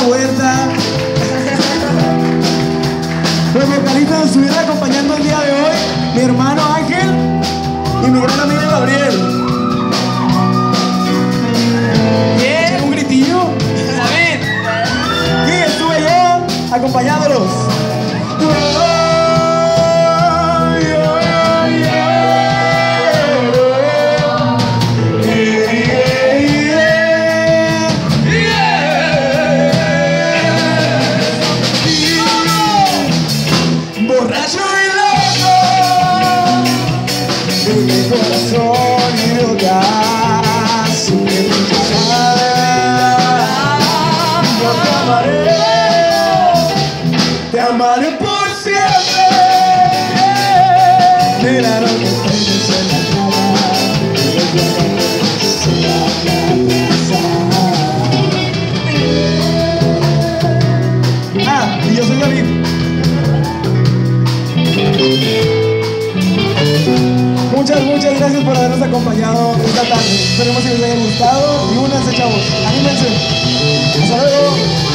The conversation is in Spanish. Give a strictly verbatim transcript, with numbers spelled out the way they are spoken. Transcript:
Huerta. Los vocalistas nos estuvieron acompañando el día de hoy, mi hermano Ángel y mi gran amigo Gabriel. Bien, un gritillo. David. Y estuve yo acompañándolos. Borracho y loco de mi corazón idiota, sin que tú sabes, yo te amaré, te amaré por siempre. Mira lo que tienes en la cara, se la pasar. Ah, y yo soy David. Muchas, muchas gracias por habernos acompañado esta tarde. Esperemos que les haya gustado. Y únanse, chavos. Anímense. Hasta luego.